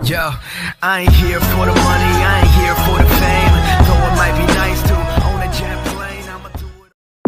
Yo, I ain't here for the money, I ain't here for the fame. Though it might be nice to own a jet plane, I'ma do it.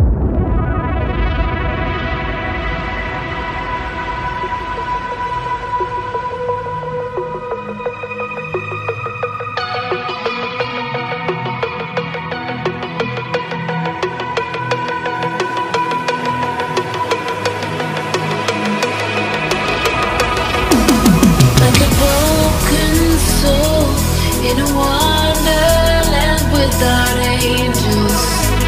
In a wonderland without angels,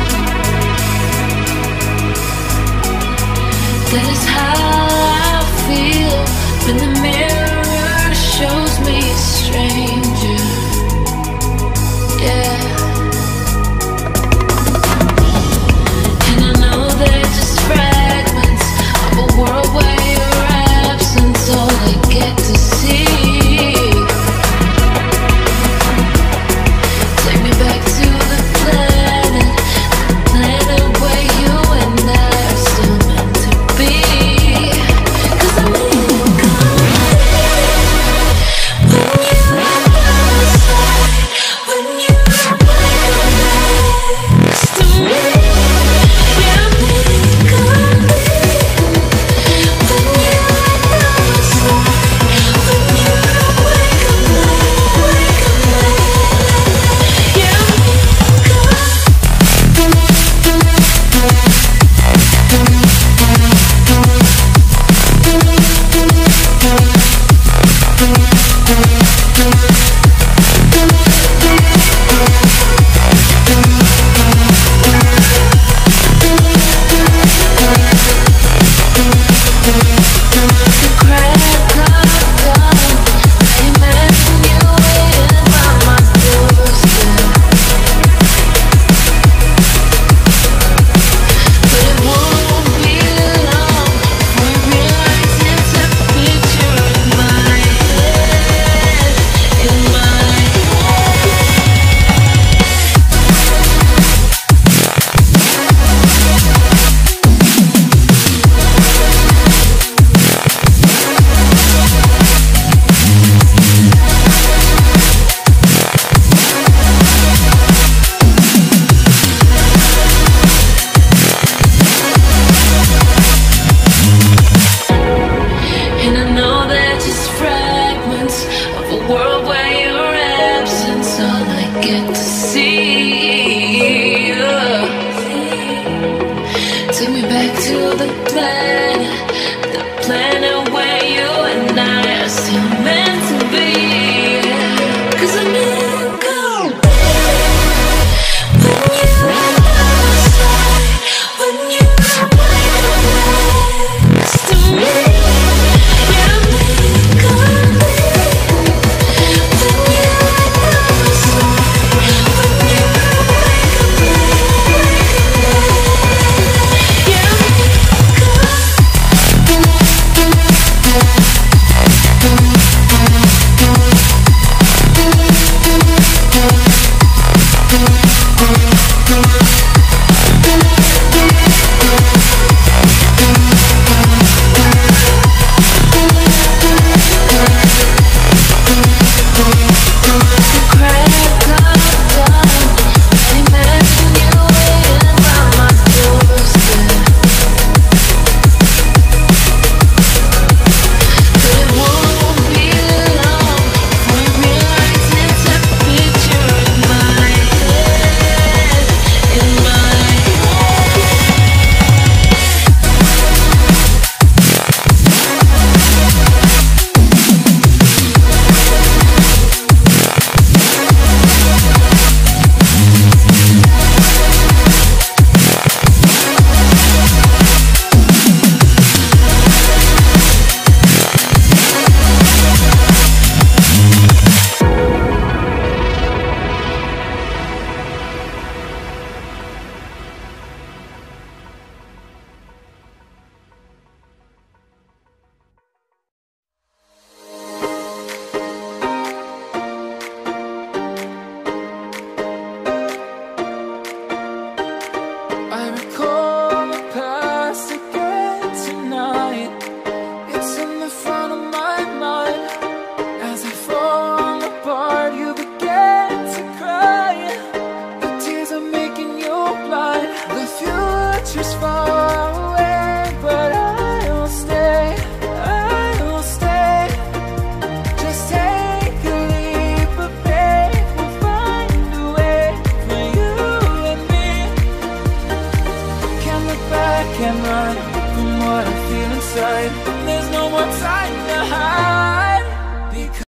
that is how I feel when the mirror shows me a stranger. Yeah. And I know they're just fragments of a world where your absence all I get to see. Take me back to the planet where you and I are still meant to be. 'Cause I'm in cold when you're outside, when you're next to me. Yeah, I'm in cold when you're outside, when you're awake. back and run from what I feel inside. There's no more time to hide, because